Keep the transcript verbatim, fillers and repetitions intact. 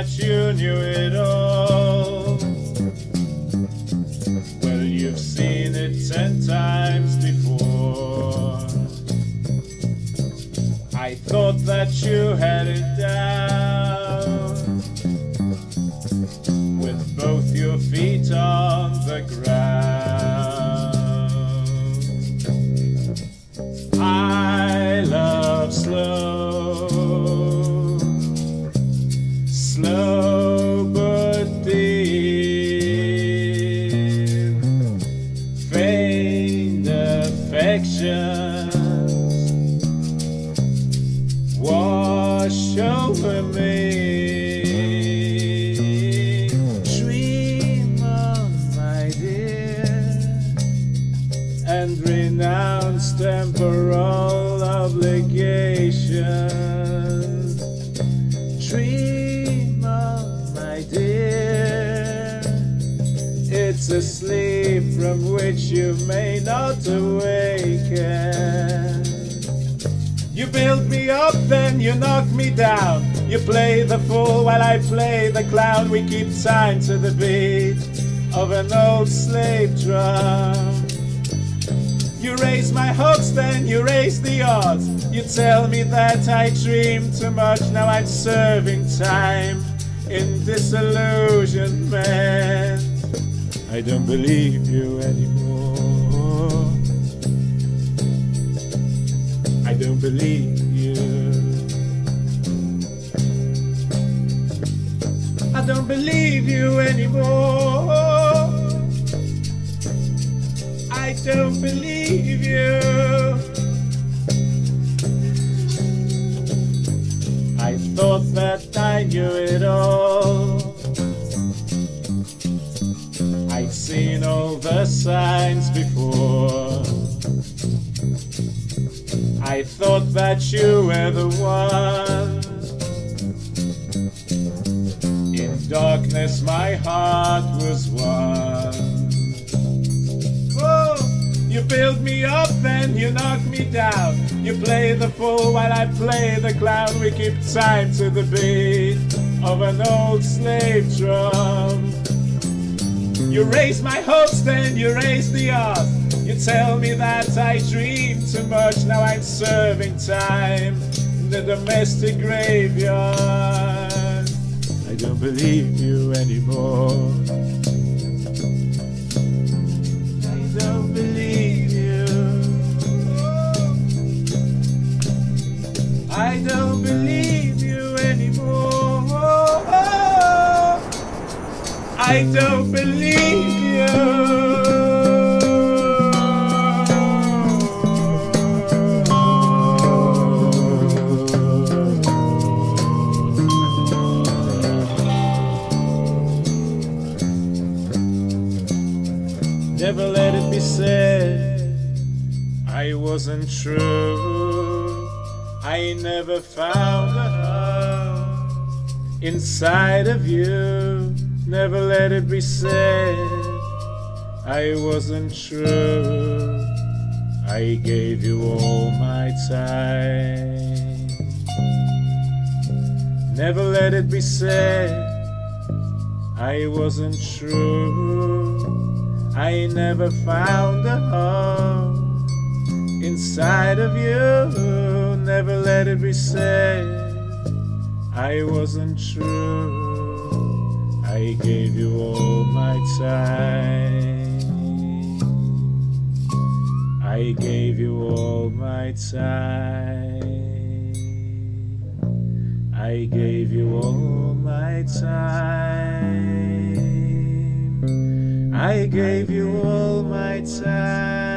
that you knew it all. Well, you've seen it ten times before. I thought that you had it down, with both your feet on the ground. I love slow, slow but deep, faint affections wash over me. Dream on, my dear, and renounce temporal obligations. Dream on, my dear, it's a sleep from which you may not awaken. You build me up, then you knock me down. You play the fool while I play the clown. We keep time to the beat of an old slave drum. You raise my hopes, then you raise the odds. You tell me that I dream too much. Now I'm serving time in disillusionment. I don't believe you anymore. I don't believe you. I don't believe you anymore. I don't believe you. I thought that I knew it all. I'd seen all the signs before. I thought that you were the one. In darkness my heart was one. Oh, you build me up, then you knock me down. You play the fool while I play the clown. We keep time to the beat of an old slave drum. You raise my hopes, then you raise the odds. You tell me that I dream too much. Now I'm serving time in the domestic graveyard. I don't believe you anymore. I don't believe you. I don't believe you anymore. I don't believe you. Never let it be said I wasn't true. I never found a home inside of you. Never let it be said I wasn't true. I gave you all my time. Never let it be said I wasn't true. I never found a home inside of you. Never let it be said I wasn't true. I gave you all my time. I gave you all my time. I gave you all my time. I gave you all my time.